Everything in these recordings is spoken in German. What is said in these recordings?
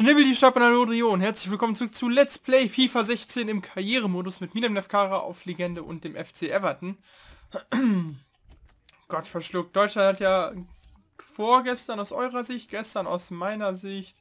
Schnibbel die Stapanalorion. Herzlich willkommen zurück zu Let's Play FIFA 16 im Karrieremodus mit Milan Nefkara auf Legende und dem FC Everton. Gott verschluckt. Deutschland hat ja vorgestern aus eurer Sicht, gestern aus meiner Sicht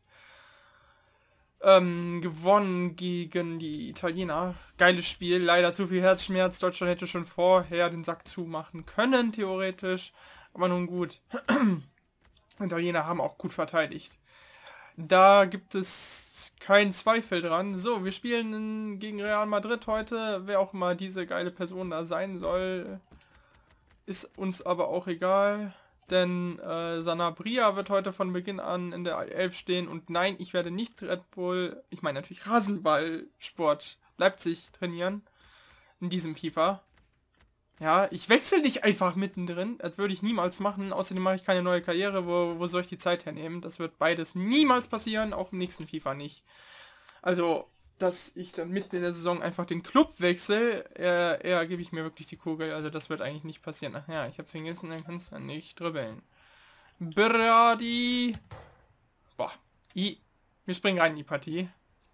gewonnen gegen die Italiener. Geiles Spiel, leider zu viel Herzschmerz. Deutschland hätte schon vorher den Sack zumachen können, theoretisch. Aber nun gut. Die Italiener haben auch gut verteidigt. Da gibt es keinen Zweifel dran. So, wir spielen gegen Real Madrid heute. Wer auch immer diese geile Person da sein soll, ist uns aber auch egal. Denn Sanabria wird heute von Beginn an in der 11 stehen. Und nein, ich werde nicht Red Bull, ich meine natürlich Rasenballsport Leipzig trainieren. In diesem FIFA. Ja, ich wechsle nicht einfach mittendrin. Das würde ich niemals machen. Außerdem mache ich keine neue Karriere. Wo soll ich die Zeit hernehmen? Das wird beides niemals passieren. Auch im nächsten FIFA nicht. Also, dass ich dann mitten in der Saison einfach den Club wechsle, eher gebe ich mir wirklich die Kugel. Also das wird eigentlich nicht passieren. Ach ja, ich habe vergessen, dann kannst du nicht dribbeln. Brady. Boah. Wir springen rein in die Partie.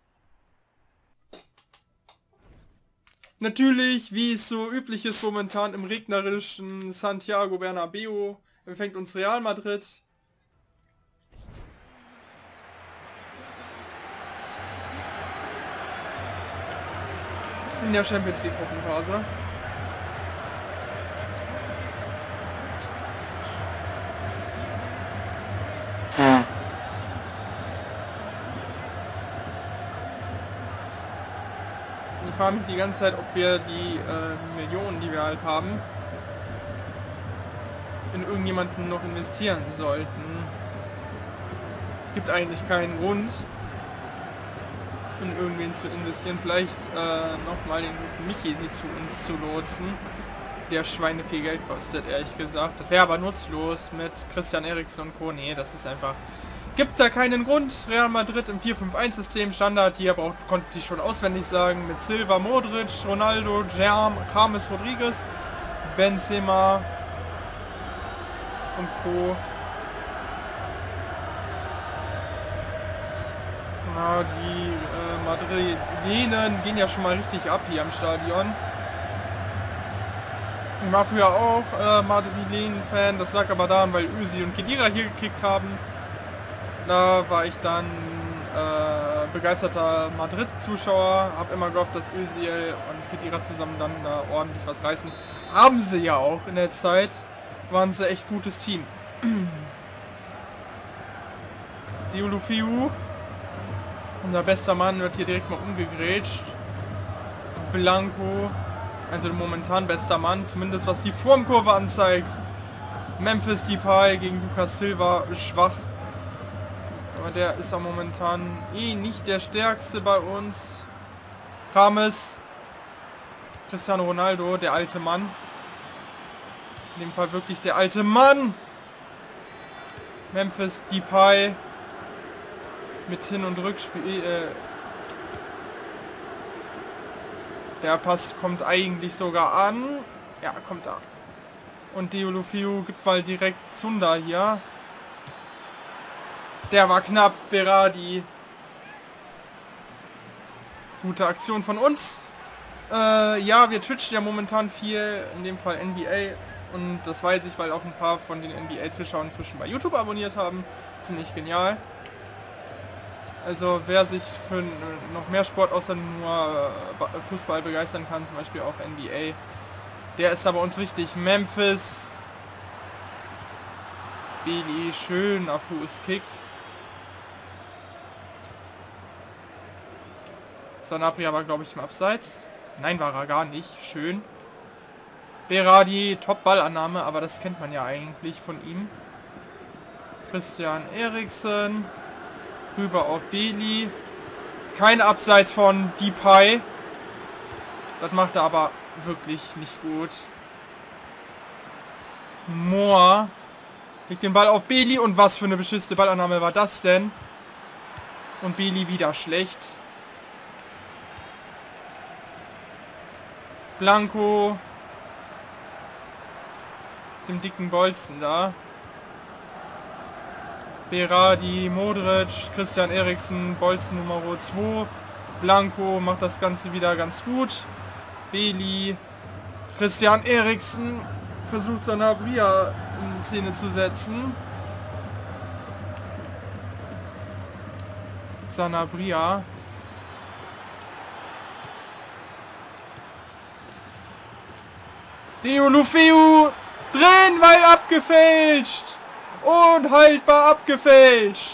Natürlich, wie es so üblich ist momentan im regnerischen Santiago Bernabéu, empfängt uns Real Madrid. In der Champions League Gruppenphase. Ich frage mich die ganze Zeit, ob wir die Millionen, die wir halt haben, in irgendjemanden noch investieren sollten. Gibt eigentlich keinen Grund, in irgendwen zu investieren. Vielleicht nochmal den guten Michi zu uns zu lotsen, der Schweine viel Geld kostet, ehrlich gesagt. Das wäre aber nutzlos mit Christian Eriksen und Co. Nee, das ist einfach... Gibt da keinen Grund. Real Madrid im 4-5-1-System Standard, hier konnte ich schon auswendig sagen, mit Silva, Modric, Ronaldo, Germ, James Rodriguez, Benzema und Co. Na, die Madrilenen gehen ja schon mal richtig ab hier am Stadion. Ich war früher auch Madrilen-Fan, das lag aber daran, weil Özil und Khedira hier gekickt haben. Da war ich dann begeisterter Madrid-Zuschauer, habe immer gehofft, dass Özil und Khedira zusammen dann da ordentlich was reißen. Haben sie ja auch in der Zeit, waren sie echt gutes Team. Deulofeu, unser bester Mann, wird hier direkt mal umgegrätscht. Blanco, also momentan bester Mann, zumindest was die Formkurve anzeigt. Memphis Depay gegen Lucas Silva, schwach. Aber der ist auch momentan nicht der stärkste bei uns. James, Cristiano Ronaldo, der alte Mann. In dem Fall wirklich der alte Mann. Memphis Depay mit Hin- und Rückspiel. Der Pass kommt eigentlich sogar an. Ja, kommt da. Und Deulofeu gibt mal direkt Zunder hier. Der war knapp, Berardi. Gute Aktion von uns. Ja, wir twitchen ja momentan viel, in dem Fall NBA. Und das weiß ich, weil auch ein paar von den NBA-Zuschauern inzwischen bei YouTube abonniert haben. Ziemlich genial. Also wer sich für noch mehr Sport außer nur Fußball begeistern kann, zum Beispiel auch NBA, der ist da bei uns richtig. Memphis. Bailey, schöner Fußkick. Sanabria war, glaube ich, im Abseits. Nein, war er gar nicht. Schön. Berardi, Top-Ballannahme, aber das kennt man ja eigentlich von ihm. Christian Eriksen. Rüber auf Bailey. Kein Abseits von Depay. Das macht er aber wirklich nicht gut. Moore legt den Ball auf Bailey. Und was für eine beschissene Ballannahme war das denn? Und Bailey wieder schlecht. Blanco. Dem dicken Bolzen da. Berardi, Modric, Christian Eriksen, Bolzen Nummer 2. Blanco macht das Ganze wieder ganz gut. Beli, Christian Eriksen versucht Sanabria in Szene zu setzen. Sanabria. Deulofeu drin, weil abgefälscht. Unhaltbar abgefälscht.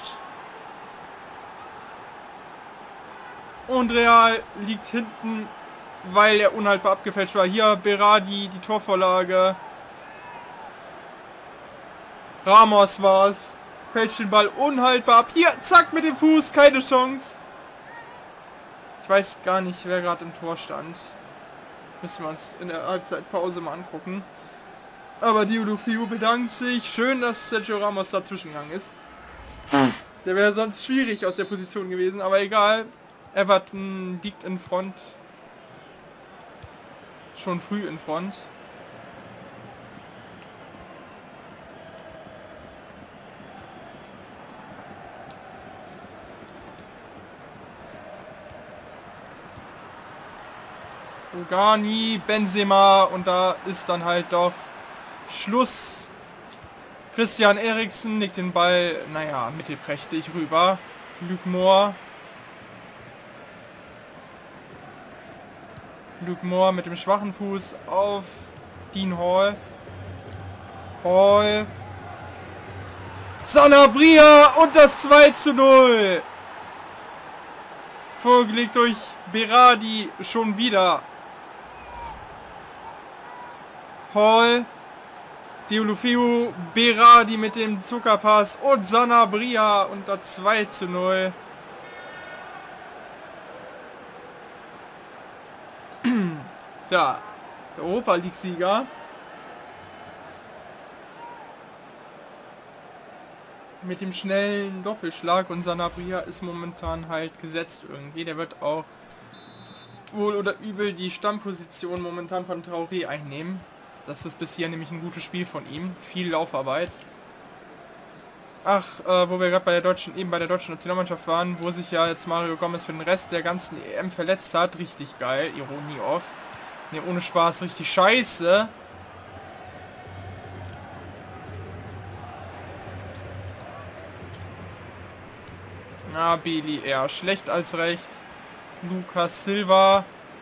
Und Real liegt hinten, weil er unhaltbar abgefälscht war. Hier Berardi, die Torvorlage. Ramos war's. Fälscht den Ball unhaltbar ab. Hier, zack, mit dem Fuß, keine Chance. Ich weiß gar nicht, wer gerade im Tor stand. Müssen wir uns in der Halbzeitpause mal angucken. Aber Deulofeu bedankt sich. Schön, dass Sergio Ramos dazwischen gegangen ist. Der wäre sonst schwierig aus der Position gewesen, aber egal. Everton liegt in Front. Schon früh in Front. Rugani, Benzema und da ist dann halt doch Schluss. Christian Eriksen legt den Ball, naja, mittelprächtig rüber. Luke Moore. Luke Moore mit dem schwachen Fuß auf Dean Hall. Hall. Sanabria und das 2:0. Vorgelegt durch Berardi schon wieder. Hall. Deulofeu, Berardi mit dem Zuckerpass und Sanabria und das 2:0. Tja, der Europa League-Sieger. Mit dem schnellen Doppelschlag und Sanabria ist momentan halt gesetzt irgendwie. Der wird auch wohl oder übel die Stammposition momentan von Traoré einnehmen. Das ist bis hier nämlich ein gutes Spiel von ihm. Viel Laufarbeit. Ach, wo wir gerade bei der deutschen Nationalmannschaft waren, wo sich ja jetzt Mario Gomez für den Rest der ganzen EM verletzt hat. Richtig geil. Ironie off. Ne, ohne Spaß. Richtig scheiße. Na, Beli eher schlecht als recht. Lucas Silva.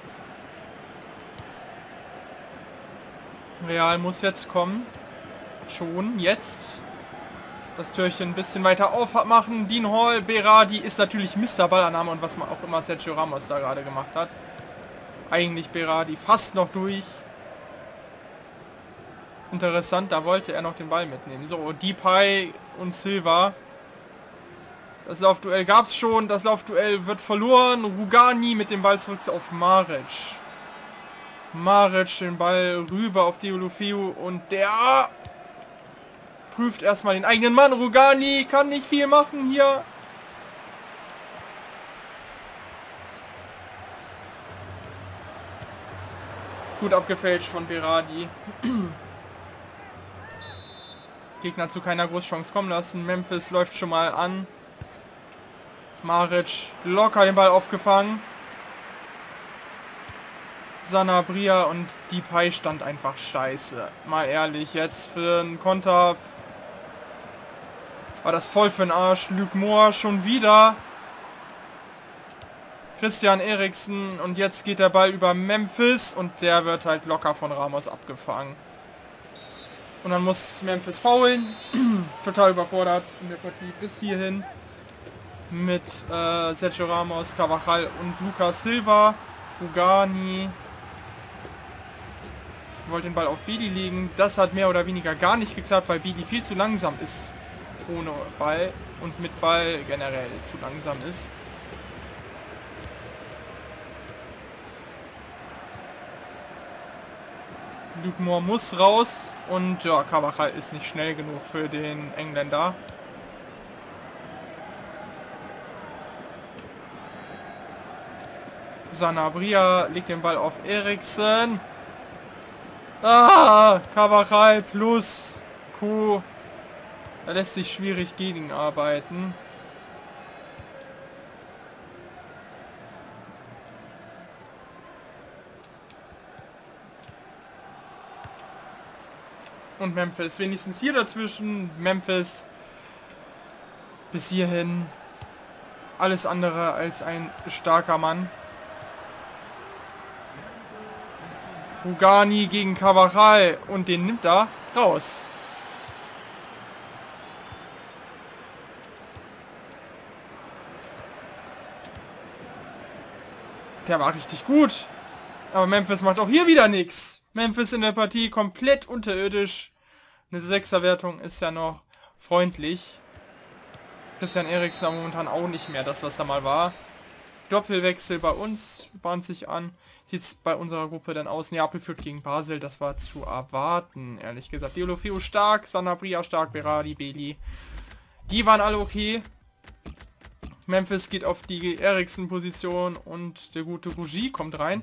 Real muss jetzt kommen. Schon jetzt. Das Türchen ein bisschen weiter aufmachen. Dean Hall, Berardi ist natürlich Mr. Ballannahme und was man auch immer Sergio Ramos da gerade gemacht hat. Eigentlich Berardi fast noch durch. Interessant, da wollte er noch den Ball mitnehmen. So, Depay und Silva. Das Laufduell gab es schon. Das Laufduell wird verloren. Rugani mit dem Ball zurück auf Maric. Maric den Ball rüber auf Deulofeu und der prüft erstmal den eigenen Mann. Rugani kann nicht viel machen hier. Gut abgefälscht von Berardi. Gegner zu keiner Großchance kommen lassen. Memphis läuft schon mal an. Maric locker den Ball aufgefangen. Sanabria und Depay stand einfach scheiße. Mal ehrlich, jetzt für einen Konter war das voll für den Arsch. Luke Moore schon wieder. Christian Eriksen und jetzt geht der Ball über Memphis und der wird halt locker von Ramos abgefangen. Und dann muss Memphis faulen. Total überfordert in der Partie bis hierhin. Mit Sergio Ramos, Carvajal und Lucas Silva. Rugani wollte den Ball auf Beli legen. Das hat mehr oder weniger gar nicht geklappt, weil Beli viel zu langsam ist ohne Ball und mit Ball generell zu langsam ist. Luke Moore muss raus und ja, Carvajal ist nicht schnell genug für den Engländer. Sanabria legt den Ball auf Eriksen. Ah, Carvajal plus Q. Da lässt sich schwierig gegenarbeiten. Und Memphis. Wenigstens hier dazwischen. Memphis bis hierhin. Alles andere als ein starker Mann. Rugani gegen Carvajal. Und den nimmt er raus. Der war richtig gut. Aber Memphis macht auch hier wieder nichts. Memphis in der Partie komplett unterirdisch. Eine 6er-Wertung ist ja noch freundlich. Christian Eriksen momentan auch nicht mehr das, was er mal war. Doppelwechsel bei uns bahnt sich an. Sieht es bei unserer Gruppe dann aus? Neapel führt gegen Basel. Das war zu erwarten, ehrlich gesagt. Deulofeu stark, Sanabria stark, Berardi, Bailey. Die waren alle okay. Memphis geht auf die Eriksen-Position und der gute Rougi kommt rein.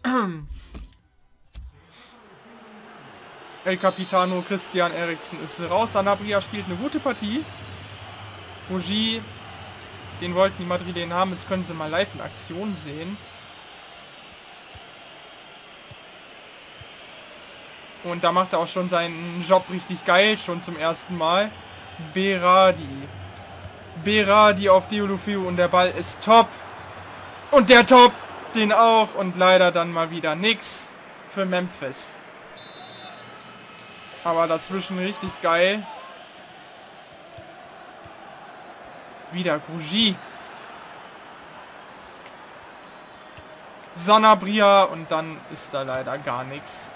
El Capitano Christian Eriksen ist raus. Sanabria spielt eine gute Partie. Rougi, den wollten die Madrilenen haben. Jetzt können sie mal live in Aktion sehen. Und da macht er auch schon seinen Job richtig geil, schon zum ersten Mal. Berardi. Berardi auf Deulofeu und der Ball ist top. Und der top, den auch. Und leider dann mal wieder nix für Memphis. Aber dazwischen richtig geil. Wieder Rougi. Sanabria und dann ist da leider gar nichts.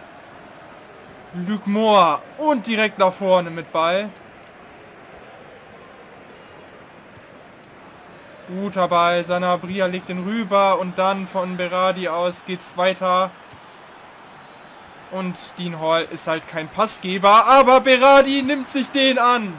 Luc Moore und direkt nach vorne mit Ball. Guter Ball, Sanabria legt den rüber und dann von Berardi aus geht's weiter. Und Dean Hall ist halt kein Passgeber, aber Berardi nimmt sich den an.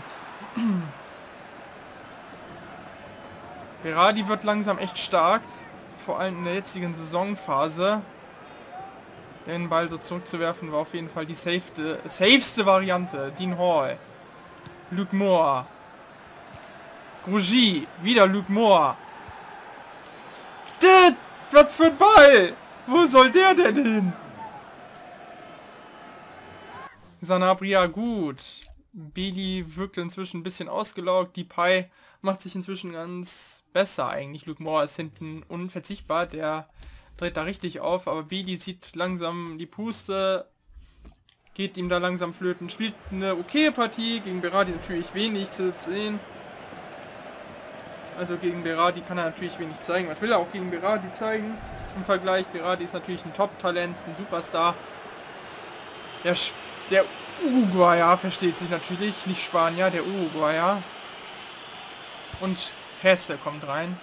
Berardi wird langsam echt stark, vor allem in der jetzigen Saisonphase. Den Ball so zurückzuwerfen war auf jeden Fall die safeste Variante. Dean Hall. Luc Moore. Rougi. Wieder Luc Moore. Was für ein Ball! Wo soll der denn hin? Sanabria gut. Bailey wirkt inzwischen ein bisschen ausgelaugt. Depay macht sich inzwischen ganz besser eigentlich. Luc Moore ist hinten unverzichtbar. Der dreht da richtig auf. Aber Bailey sieht langsam die Puste. Geht ihm da langsam flöten. Spielt eine okaye Partie. Gegen Berardi natürlich wenig zu sehen. Also gegen Berardi kann er natürlich wenig zeigen. Was will er auch gegen Berardi zeigen? Im Vergleich, Berardi ist natürlich ein Top-Talent, ein Superstar. Der Uruguayer versteht sich natürlich, nicht Spanier, der Uruguayer. Und Hesse kommt rein.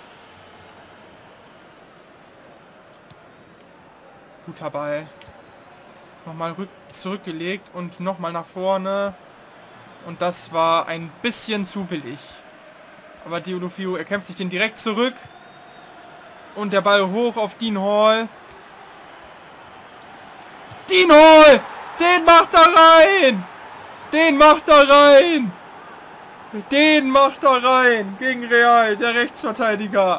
Guter Ball. Nochmal zurückgelegt und nochmal nach vorne. Und das war ein bisschen zu billig. Aber Deulofeu, er kämpft sich den direkt zurück. Und der Ball hoch auf Dean Hall. Dean Hall! Den macht er rein! Den macht er rein! Den macht er rein! Gegen Real, der Rechtsverteidiger.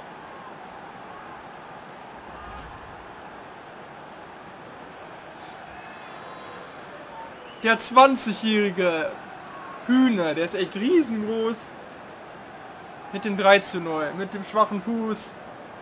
Der 20-jährige Hühner, der ist echt riesengroß. Mit dem 3:0, mit dem schwachen Fuß.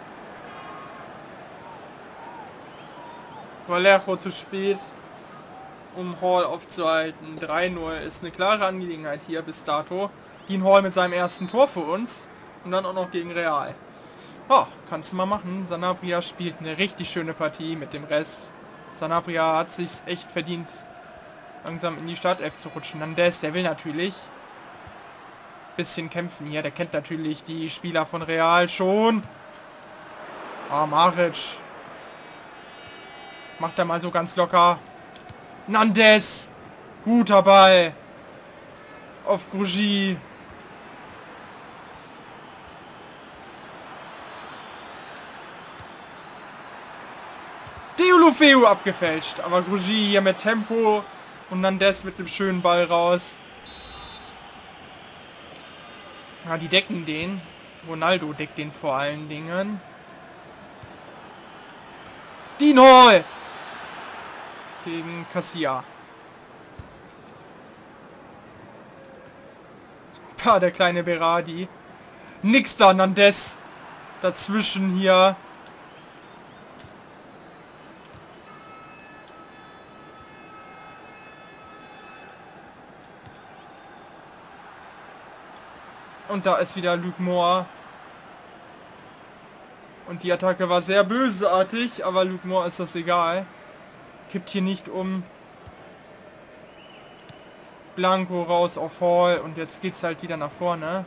Vallejo zu spät, um Hall aufzuhalten. 3:0 ist eine klare Angelegenheit hier bis dato. Dean Hall mit seinem ersten Tor für uns. Und dann auch noch gegen Real. Oh, kannst du mal machen. Sanabria spielt eine richtig schöne Partie mit dem Rest. Sanabria hat sich echt verdient, langsam in die Startelf zu rutschen. Nandes, der will natürlich bisschen kämpfen hier. Der kennt natürlich die Spieler von Real schon. Ah, Maric. Macht er mal so ganz locker. Nandes. Guter Ball. Auf Rougi. Deulofeu abgefälscht. Aber Rougi hier mit Tempo. Und Nandes mit einem schönen Ball raus. Ja, die decken den. Ronaldo deckt den vor allen Dingen. Dean Hall gegen Casilla. Der kleine Berardi. Nix da, Nandes. Dazwischen hier. Und da ist wieder Luke Moore. Und die Attacke war sehr bösartig, aber Luke Moore ist das egal. Kippt hier nicht um. Blanco raus auf Hall und jetzt geht's halt wieder nach vorne.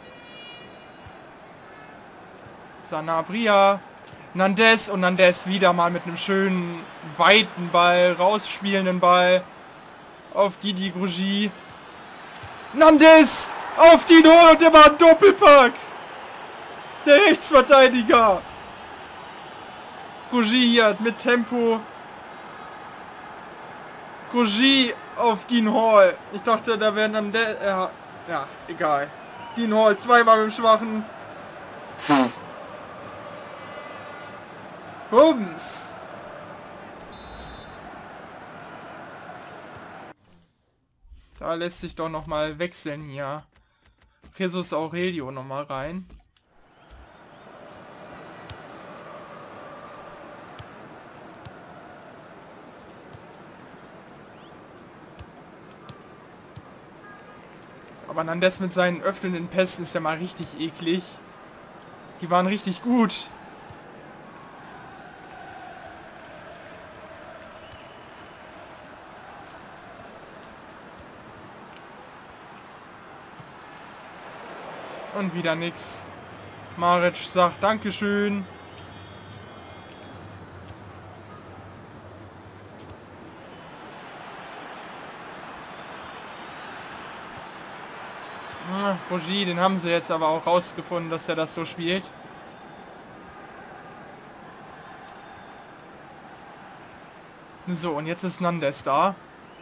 Sanabria. Nandes und Nandes wieder mal mit einem schönen weiten Ball, rausspielenden Ball auf Didi Grugy. Nandes auf die Null und der macht einen Doppelpack. Der Rechtsverteidiger. Grugy hier mit Tempo. Grugy auf Dean Hall. Ich dachte, da wären dann ja, egal. Dean Hall zweimal mit dem Schwachen. Bums. Da lässt sich doch noch mal wechseln hier. Jesus Aurelio noch mal rein. Aber Nandes mit seinen öffnenden Pässen ist ja mal richtig eklig. Die waren richtig gut. Und wieder nix. Maric sagt Dankeschön. Rogi, den haben sie jetzt aber auch rausgefunden, dass er das so spielt. So, und jetzt ist Nandes da.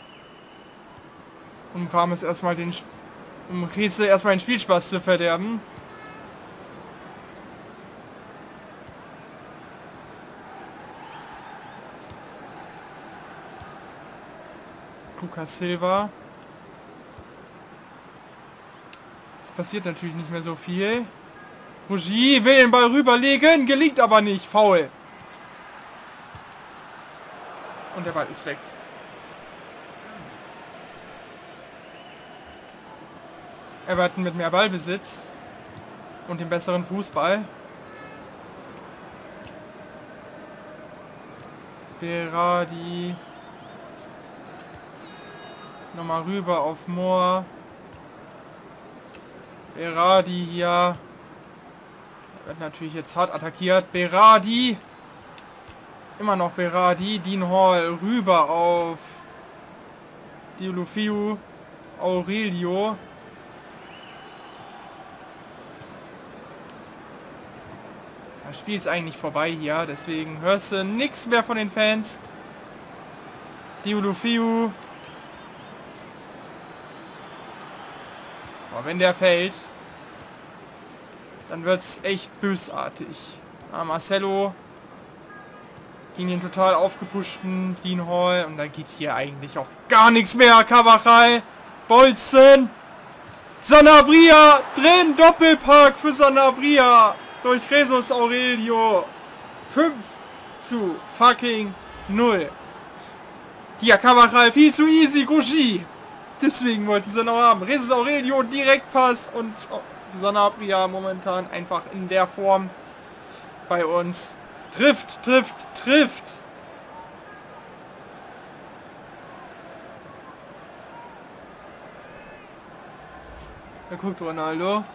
Um Rames erstmal den... Um Riese erstmal den Spielspaß zu verderben. Lucas Silva. Es passiert natürlich nicht mehr so viel. Rogi will den Ball rüberlegen, gelingt aber nicht. Foul. Und der Ball ist weg. Everton mit mehr Ballbesitz und dem besseren Fußball. Berardi. Nochmal rüber auf Moore. Berardi hier. Wird natürlich jetzt hart attackiert. Berardi. Immer noch Berardi. Dean Hall rüber auf Deulofeu. Aurelio. Das Spiel ist eigentlich vorbei hier. Deswegen hörst du nichts mehr von den Fans. Deulofeu. Aber wenn der fällt, dann wird es echt bösartig. Marcelo gegen den total aufgepushten Dean Hall. Und da geht hier eigentlich auch gar nichts mehr. Carvajal, Bolzen, Sanabria drin. Doppelpack für Sanabria durch Jesus Aurelio. 5:0. Hier Carvajal viel zu easy. Grugy. Deswegen wollten sie noch haben. Jesus Aurelio, Direktpass und Sanabria momentan einfach in der Form bei uns. Trifft. Da guckt Ronaldo.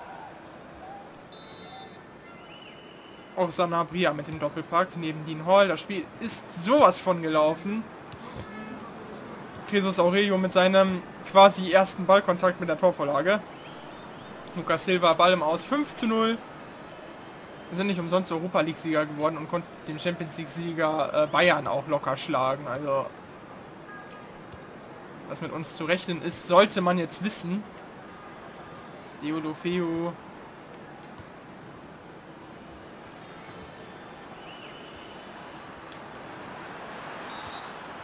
Auch Sanabria mit dem Doppelpack neben Dean Hall. Das Spiel ist sowas von gelaufen. Jesus Aurelio mit seinem quasi ersten Ballkontakt mit der Torvorlage. Lucas Silva, Ball im Aus, 5:0. Wir sind nicht umsonst Europa League-Sieger geworden und konnten den Champions League-Sieger Bayern auch locker schlagen. Also, was mit uns zu rechnen ist, sollte man jetzt wissen. Deulofeu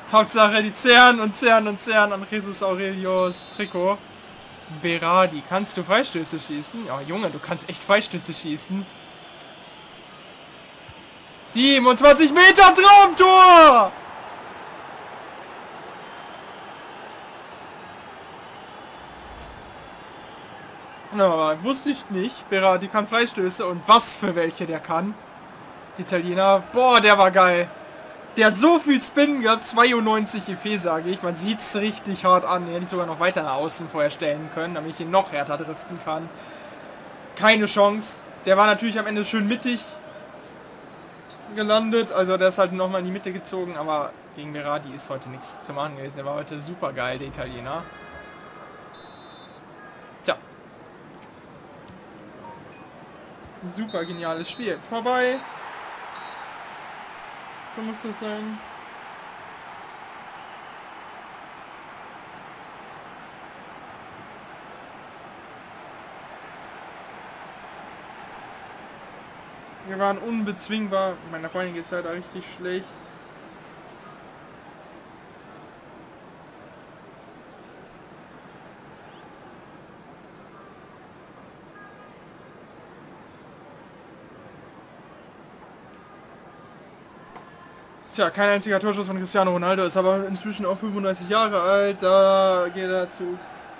Hauptsache die zehren und zehren und zehren an Jesus Aurelios Trikot. Berardi, kannst du Freistöße schießen? Ja, Junge, du kannst echt Freistöße schießen. 27 Meter Traumtor! Aber wusste ich nicht. Berardi kann Freistöße und was für welche der kann. Die Italiener. Boah, der war geil. Der hat so viel Spin gehabt. 92 EF, sage ich. Man sieht es richtig hart an. Er hätte sogar noch weiter nach außen vorher stellen können, damit ich ihn noch härter driften kann. Keine Chance. Der war natürlich am Ende schön mittig gelandet. Also der ist halt nochmal in die Mitte gezogen. Aber gegen Berardi ist heute nichts zu machen gewesen. Der war heute super geil, der Italiener. Tja. Super geniales Spiel. Vorbei. So muss das sein. Wir waren unbezwingbar. Meiner Freundin geht es halt richtig schlecht. Tja, kein einziger Torschuss von Cristiano Ronaldo, ist aber inzwischen auch 35 Jahre alt. Da geht er zu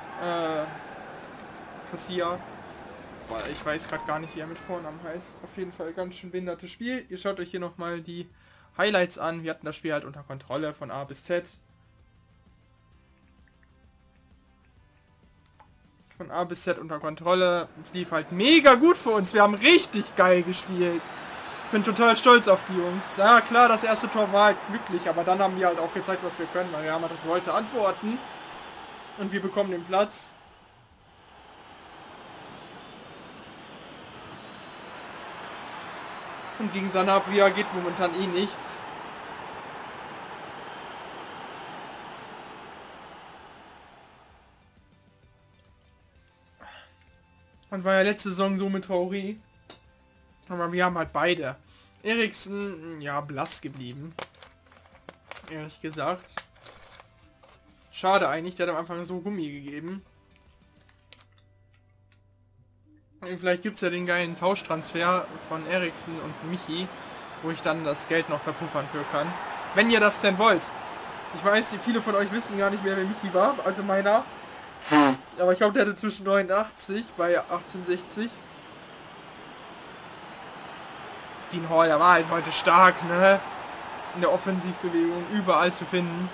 Casilla. Ich weiß gerade gar nicht, wie er mit Vornamen heißt. Auf jeden Fall ganz schön behindertes Spiel. Ihr schaut euch hier nochmal die Highlights an. Wir hatten das Spiel halt unter Kontrolle von A bis Z. Von A bis Z unter Kontrolle. Es lief halt mega gut für uns. Wir haben richtig geil gespielt. Ich bin total stolz auf die Jungs. Ja klar, das erste Tor war halt glücklich, aber dann haben wir halt auch gezeigt, was wir können. Weil wir haben halt Leute antworten. Und wir bekommen den Platz. Und gegen Sanabria geht momentan eh nichts. Und war ja letzte Saison so mit Traoré. Aber wir haben halt beide. Eriksen, ja, blass geblieben. Ehrlich gesagt. Schade eigentlich, der hat am Anfang so Gummi gegeben. Und vielleicht gibt es ja den geilen Tauschtransfer von Eriksen und Michi, wo ich dann das Geld noch verpuffern für kann. Wenn ihr das denn wollt. Ich weiß, viele von euch wissen gar nicht mehr, wer Michi war, also meiner. Aber ich glaube, der hatte zwischen 89 bei 1860. Dean Hall, der war halt heute stark, ne? In der Offensivbewegung, überall zu finden.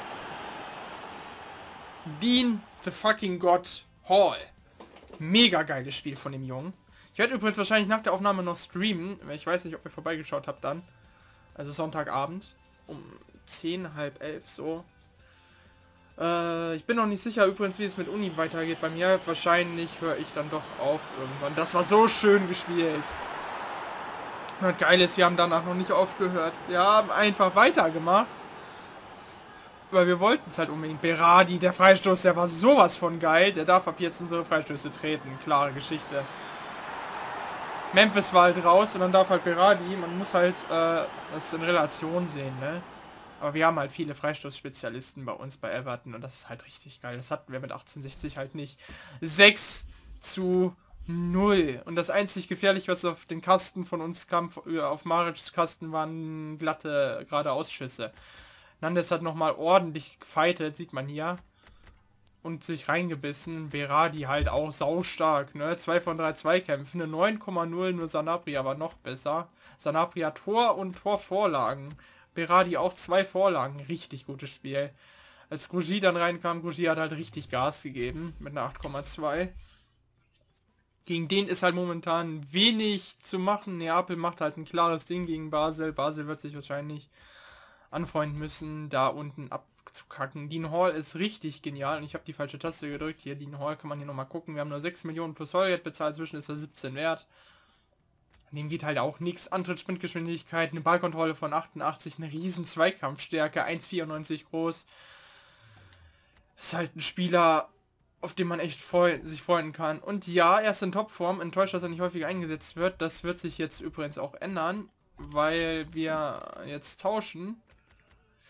Dean the fucking God Hall. Mega geiles Spiel von dem Jungen. Ich werde übrigens wahrscheinlich nach der Aufnahme noch streamen. Ich weiß nicht, ob ihr vorbeigeschaut habt dann. Also Sonntagabend. Um 10, halb 11 so. Ich bin noch nicht sicher übrigens, wie es mit Uni weitergeht bei mir. Wahrscheinlich höre ich dann doch auf irgendwann. Das war so schön gespielt. Und geil ist, wir haben danach noch nicht aufgehört. Wir haben einfach weitergemacht. Weil wir wollten es halt unbedingt. Berardi, der Freistoß, der war sowas von geil. Der darf ab jetzt unsere Freistöße treten. Klare Geschichte. Memphis war halt raus und dann darf halt Berardi. Man muss halt das in Relation sehen, ne? Aber wir haben halt viele Freistoßspezialisten bei uns bei Everton und das ist halt richtig geil. Das hatten wir mit 1860 halt nicht. 6:0. Und das einzig Gefährliche, was auf den Kasten von uns kam, auf Maric's Kasten, waren glatte, gerade Ausschüsse. Nandes hat nochmal ordentlich gefightet, sieht man hier. Und sich reingebissen. Berardi halt auch saustark, ne? 2 von 3 Zweikämpfen, eine 9,0, nur Sanabria war noch besser. Sanabria Tor und Torvorlagen. Berardi auch 2 Vorlagen, richtig gutes Spiel. Als Grugy dann reinkam, Grugy hat halt richtig Gas gegeben, mit einer 8,2. Gegen den ist halt momentan wenig zu machen. Neapel macht halt ein klares Ding gegen Basel. Basel wird sich wahrscheinlich anfreunden müssen, da unten abzukacken. Dean Hall ist richtig genial. Und ich habe die falsche Taste gedrückt. Hier, Dean Hall kann man hier nochmal gucken. Wir haben nur 6 Millionen plus Holgeld bezahlt. Zwischen ist er 17 wert. An dem geht halt auch nichts. Antritt-Sprintgeschwindigkeit, eine Ballkontrolle von 88, eine riesen Zweikampfstärke, 1,94 groß. Ist halt ein Spieler, auf den man echt sich freuen kann. Und ja, er ist in Topform. Enttäuscht, dass er nicht häufig eingesetzt wird. Das wird sich jetzt übrigens auch ändern, weil wir jetzt tauschen.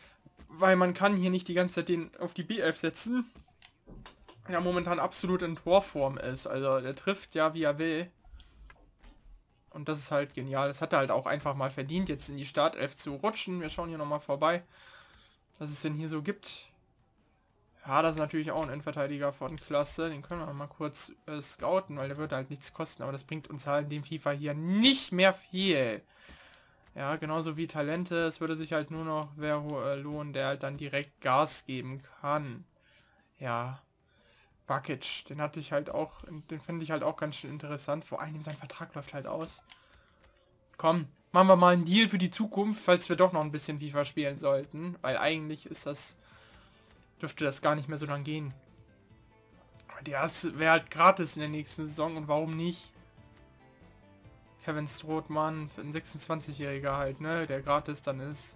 weil man kann hier nicht die ganze Zeit den auf die B11 setzen. Der momentan absolut in Torform ist. Also der trifft ja, wie er will. Und das ist halt genial. Das hat er halt auch einfach mal verdient, jetzt in die Startelf zu rutschen. Wir schauen hier nochmal vorbei, was es denn hier so gibt. Ja, das ist natürlich auch ein Endverteidiger von Klasse. Den können wir mal kurz scouten, weil der wird halt nichts kosten. Aber das bringt uns halt in dem FIFA hier nicht mehr viel. Ja, genauso wie Talente. Es würde sich halt nur noch wer lohnen, der halt dann direkt Gas geben kann. Ja. Bakic, den hatte ich halt auch, den finde ich halt auch ganz schön interessant. Vor allem sein Vertrag läuft halt aus. Komm, machen wir mal einen Deal für die Zukunft, falls wir doch noch ein bisschen FIFA spielen sollten. Weil eigentlich ist das, dürfte das gar nicht mehr so lang gehen. Der wäre halt gratis in der nächsten Saison und warum nicht? Kevin Strootmann, ein 26-Jähriger halt, ne, der gratis dann ist.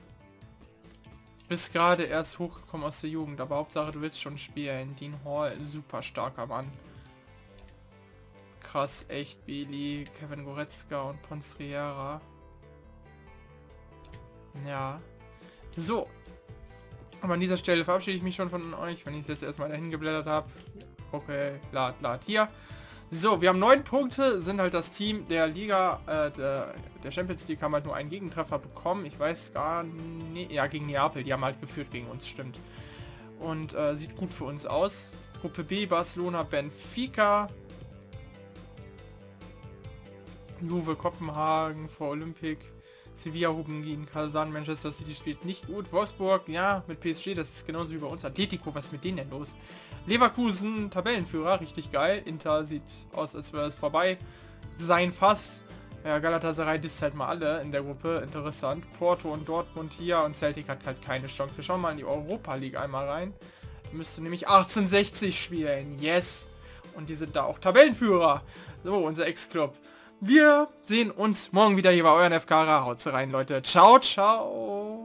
Bist gerade erst hochgekommen aus der Jugend, aber Hauptsache du willst schon spielen. Dean Hall, super starker Mann. Krass, echt, Billy, Kevin Goretzka und Pons Riera. Ja. So. Aber an dieser Stelle verabschiede ich mich schon von euch, wenn ich es jetzt erstmal dahin geblättert habe. Okay, lad hier. So, wir haben 9 Punkte, sind halt das Team der Liga, der Champions League haben halt nur einen Gegentreffer bekommen. Ich weiß gar nicht, ja, gegen Neapel, die haben halt geführt gegen uns, stimmt. Und sieht gut für uns aus. Gruppe B, Barcelona, Benfica. Juve, Kopenhagen, vor Olympic. Sevilla, Huben gegen Kazan, Manchester City spielt nicht gut. Wolfsburg, ja, mit PSG, das ist genauso wie bei uns. Atletico, was ist mit denen denn los? Leverkusen, Tabellenführer, richtig geil. Inter sieht aus, als wäre es vorbei sein fast. Ja, Galatasaray disst halt mal alle in der Gruppe, interessant. Porto und Dortmund hier und Celtic hat halt keine Chance. Wir schauen mal in die Europa League einmal rein. Müsste nämlich 1860 spielen, yes. Und die sind da auch Tabellenführer. So, unser Ex-Club. Wir sehen uns morgen wieder hier bei euren FK. Haut rein, Leute. Ciao, ciao.